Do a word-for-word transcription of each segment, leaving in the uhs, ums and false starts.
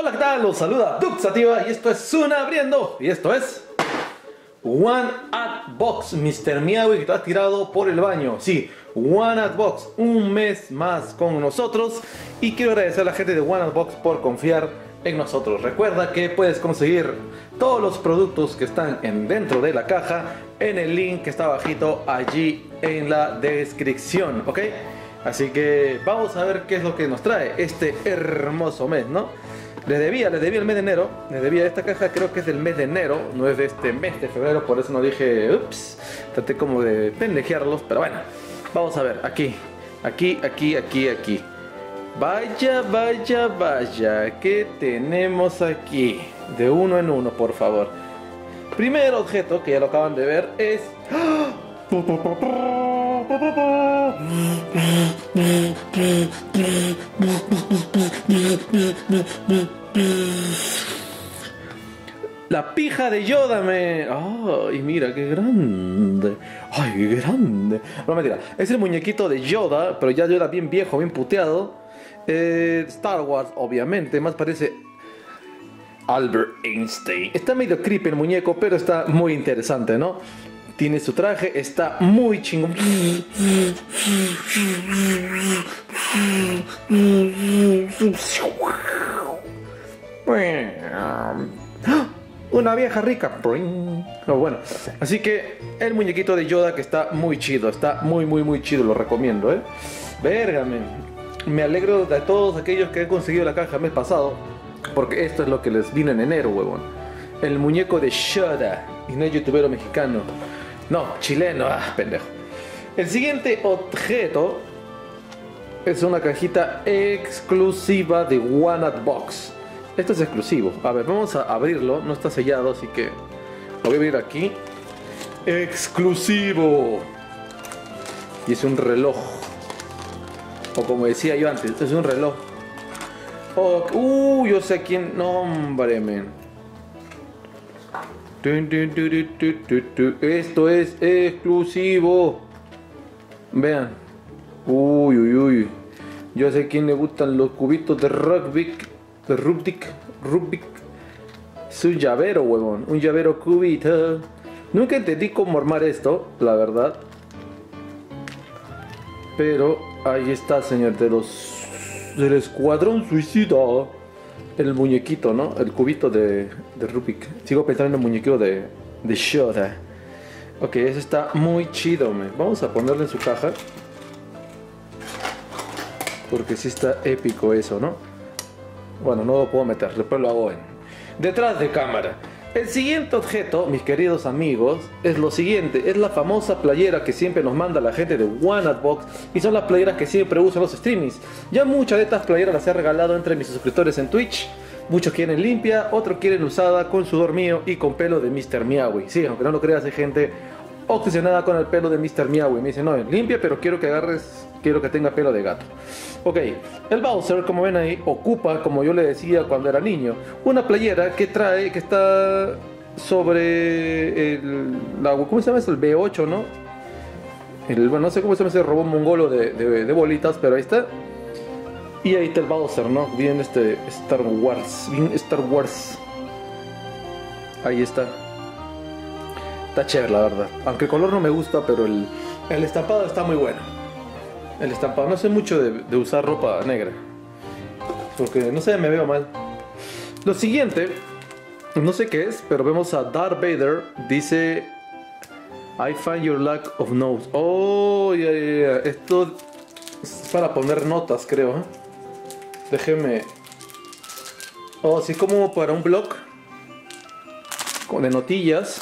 Hola, ¿qué tal? Los saluda Duxativa y esto es un abriendo. Y esto es One at Box, mister Meowie, que te has tirado por el baño. Sí, One at Box, un mes más con nosotros. Y quiero agradecer a la gente de One at Box por confiar en nosotros. Recuerda que puedes conseguir todos los productos que están en, dentro de la caja en el link que está abajito allí en la descripción, ¿ok? Así que vamos a ver qué es lo que nos trae este hermoso mes, ¿no? Les debía, les debía el mes de enero, les debía esta caja, creo que es del mes de enero, no es de este mes de febrero, por eso no dije, ups, traté como de pendejearlos, pero bueno, vamos a ver, aquí, aquí, aquí, aquí, aquí. Vaya, vaya, vaya, ¿qué tenemos aquí? De uno en uno, por favor. Primer objeto, que ya lo acaban de ver, es... La pija de Yoda, me. Ay, mira, qué grande. Ay, qué grande. No, mentira. Es el muñequito de Yoda, pero ya Yoda bien viejo, bien puteado. Eh, Star Wars, obviamente. Más parece Albert Einstein. Está medio creepy el muñeco, pero está muy interesante, ¿no? Tiene su traje, está muy chingón. Una vieja rica. Oh, bueno, así que el muñequito de Yoda, que está muy chido, está muy muy muy chido, lo recomiendo, ¿eh? Vérgame. Me alegro de todos aquellos que han conseguido la caja el mes pasado, porque esto es lo que les vino en enero, huevón. El muñeco de Yoda, y no es youtubero mexicano. No, chileno, ah, pendejo. El siguiente objeto es una cajita exclusiva de One at Box. Esto es exclusivo. A ver, vamos a abrirlo. No está sellado, así que lo voy a abrir aquí. Exclusivo. Y es un reloj. O como decía yo antes, es un reloj. Oh, uh, yo sé quién. No, hombre, men. Esto es exclusivo. Vean. Uy, uy, uy. Yo sé quién le gustan los cubitos de Rubik. De Rubik. Rubik. Es un llavero, huevón. Un llavero cubito. Nunca entendí cómo armar esto, la verdad. Pero ahí está, señor. De los. Del escuadrón suicida. El muñequito, ¿no? El cubito de, de Rubik. Sigo pensando en el muñequito de, de Yoda. Ok, eso está muy chido, man. Vamos a ponerlo en su caja. Porque sí está épico eso, ¿no? Bueno, no lo puedo meter, después lo hago en... Detrás de cámara. El siguiente objeto, mis queridos amigos, es lo siguiente. Es la famosa playera que siempre nos manda la gente de One at Box. Y son las playeras que siempre usan los streamings. Ya muchas de estas playeras las he regalado entre mis suscriptores en Twitch. Muchos quieren limpia, otros quieren usada con sudor mío y con pelo de mister Meowie. Sí, aunque no lo creas, hay gente obsesionada con el pelo de mister Meowie. Me dice, no, limpia, pero quiero que agarres, quiero que tenga pelo de gato. Ok, el Bowser, como ven ahí, ocupa, como yo le decía cuando era niño, una playera que trae, que está sobre el, la, ¿cómo se llama eso? El B ocho, ¿no? El, bueno, no sé cómo se llama ese robot mongolo de, de, de bolitas, pero ahí está. Y ahí está el Bowser, ¿no? Bien este Star Wars, bien Star Wars. Ahí está. Está chévere, la verdad. Aunque el color no me gusta, pero el, el estampado está muy bueno. El estampado, no sé mucho de, de usar ropa negra, porque no sé, me veo mal. Lo siguiente, no sé qué es, pero vemos a Darth Vader. Dice I find your lack of nose. Oh, yeah, yeah, yeah. Esto es para poner notas, creo, ¿eh? Déjeme. Oh, sí, como para un blog de notillas.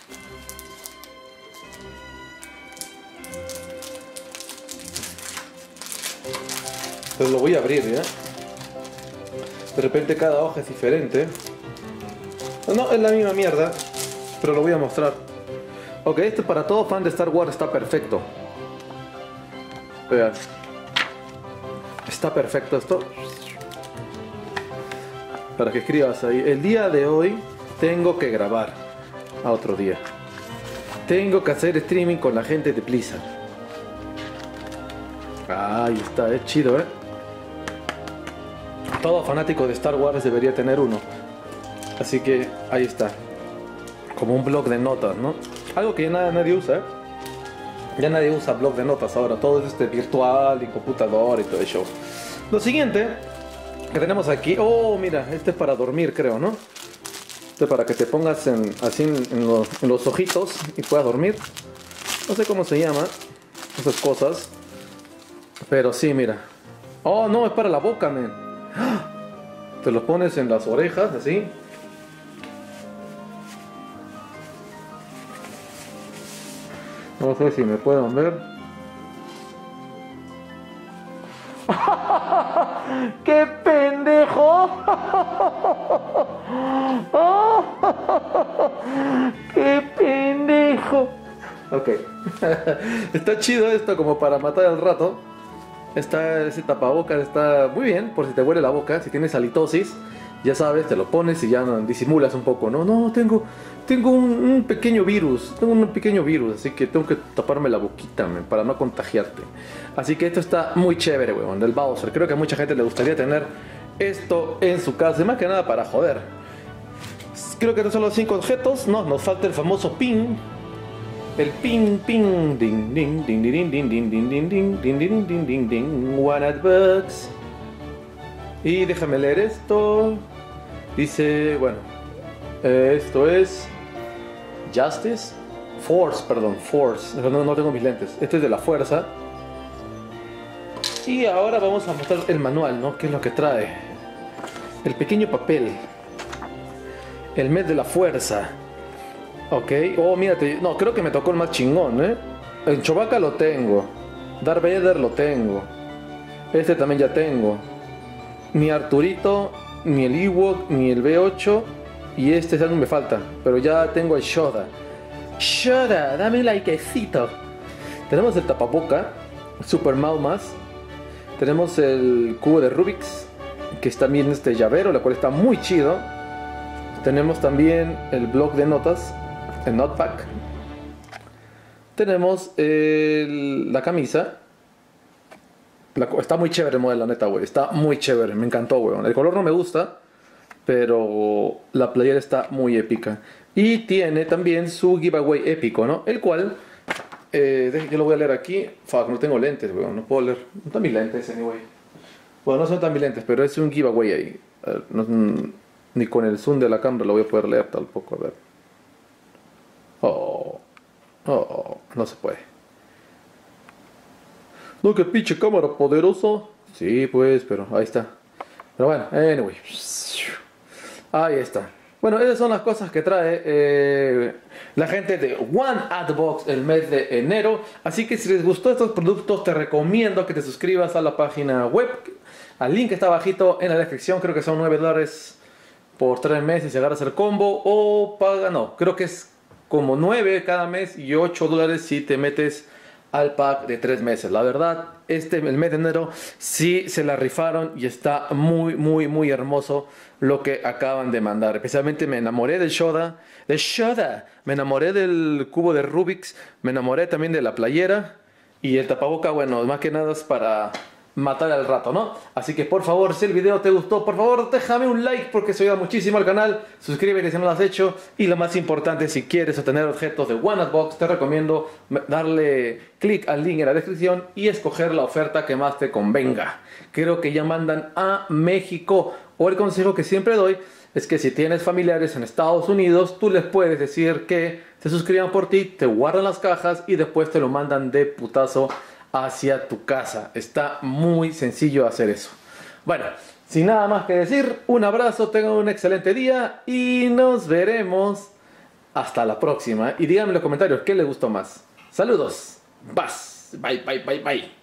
Pues lo voy a abrir, ¿ya? De repente cada hoja es diferente. No, es la misma mierda, pero lo voy a mostrar. Ok, este para todo fan de Star Wars está perfecto. Vean. Está perfecto esto. Para que escribas ahí. El día de hoy tengo que grabar. A otro día. Tengo que hacer streaming con la gente de Blizzard. Ahí está, es chido, ¿eh? todo fanático de Star Wars debería tener uno. Así que ahí está. Como un blog de notas, ¿no? Algo que ya nada, nadie usa, ¿eh? Ya nadie usa blog de notas ahora. Todo es este virtual y computador y todo eso. Lo siguiente que tenemos aquí. Oh, mira, este es para dormir, creo, ¿no? Este es para que te pongas en, así en, en, los, en los ojitos y puedas dormir. No sé cómo se llama esas cosas. Pero sí, mira. Oh, no, es para la boca, men. Te lo pones en las orejas, así. No sé si me pueden ver. ¡Qué pendejo! ¡Qué pendejo! Ok. Está chido esto como para matar al rato. Está ese tapabocas, está muy bien por si te huele la boca, si tienes halitosis, ya sabes, te lo pones y ya disimulas un poco. No, no, tengo, tengo un, un pequeño virus, tengo un pequeño virus, así que tengo que taparme la boquita, man, para no contagiarte. Así que esto está muy chévere, weón, del Bowser. Creo que a mucha gente le gustaría tener esto en su casa, y más que nada para joder. Creo que estos son los cinco objetos, no, nos falta el famoso pin. El ping ping ding ding ding ding ding ding ding ding ding ding ding ding ding ding one at bucks. Y déjame leer esto. Dice, bueno, eh, esto es Justice, Force, perdón, Force. No, no tengo mis lentes. Este es de la fuerza. Y ahora vamos a mostrar el manual, ¿no? ¿Qué es lo que trae? El pequeño papel. El mes de la fuerza. Ok, oh mírate, no, creo que me tocó el más chingón, ¿eh? El Chewbacca lo tengo, Darth Vader lo tengo, este también ya tengo, ni Arturito, ni el Ewok, ni el B ocho, y este también me falta, pero ya tengo el Yoda. Yoda, dame un likecito. Tenemos el tapaboca, Super Maumas, tenemos el cubo de Rubik's, que está bien este llavero, la cual está muy chido. Tenemos también el bloc de notas, el notepad. Tenemos el, la camisa. La, está muy chévere el modelo, la neta, güey. Está muy chévere, me encantó, güey. El color no me gusta, pero la playera está muy épica. Y tiene también su giveaway épico, ¿no? El cual, eh, yo lo voy a leer aquí. Fuck, no tengo lentes, güey. No puedo leer. No están mis lentes, anyway. Bueno, no son tan mis lentes, pero es un giveaway ahí. Uh, no, ni con el zoom de la cámara lo voy a poder leer tampoco, a ver. Oh, oh, no se puede. No, que pinche cámara poderoso. Sí, pues, pero ahí está. Pero bueno, anyway. Ahí está. Bueno, esas son las cosas que trae eh, la gente de OneAdBox el mes de enero. Así que si les gustó estos productos, te recomiendo que te suscribas a la página web. Al link está abajito en la descripción. Creo que son nueve dólares por tres meses si agarras el combo. O paga, no, creo que es como nueve cada mes y ocho dólares si te metes al pack de tres meses. La verdad, este el mes de enero sí se la rifaron y está muy, muy, muy hermoso lo que acaban de mandar. Especialmente me enamoré del Yoda, de Yoda, me enamoré del cubo de Rubik's, me enamoré también de la playera y el tapaboca, bueno, más que nada es para matar al rato, ¿no? Así que por favor, si el video te gustó, por favor déjame un like porque eso ayuda muchísimo al canal. Suscríbete si no lo has hecho. Y lo más importante, si quieres obtener objetos de OneAdBox, te recomiendo darle clic al link en la descripción y escoger la oferta que más te convenga. Creo que ya mandan a México. O el consejo que siempre doy es que si tienes familiares en Estados Unidos, tú les puedes decir que se suscriban por ti, te guardan las cajas y después te lo mandan de putazo hacia tu casa. Está muy sencillo hacer eso. Bueno, sin nada más que decir, un abrazo, tengan un excelente día y nos veremos hasta la próxima. Y díganme en los comentarios qué les gustó más. Saludos. Bye, bye, bye, bye.